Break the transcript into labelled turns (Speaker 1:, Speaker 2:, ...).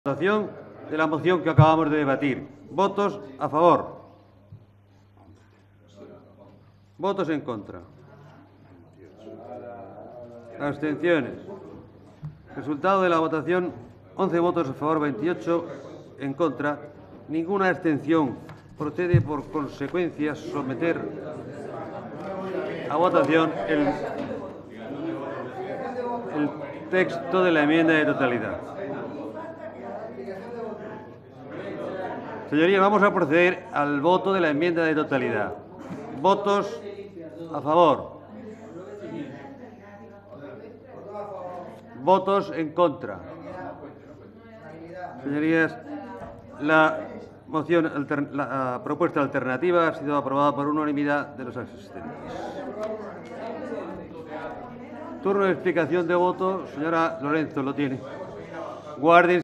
Speaker 1: Votación de la moción que acabamos de debatir. ¿Votos a favor? ¿Votos en contra? Abstenciones. Resultado de la votación: 11 votos a favor, 28 en contra, ninguna abstención. Procede por consecuencia someter a votación el texto de la enmienda de totalidad. Señorías, vamos a proceder al voto de la enmienda de totalidad. ¿Votos a favor? ¿Votos en contra? Señorías, la propuesta alternativa ha sido aprobada por unanimidad de los asistentes. Turno de explicación de voto. Señora Lorenzo, lo tiene. Guarden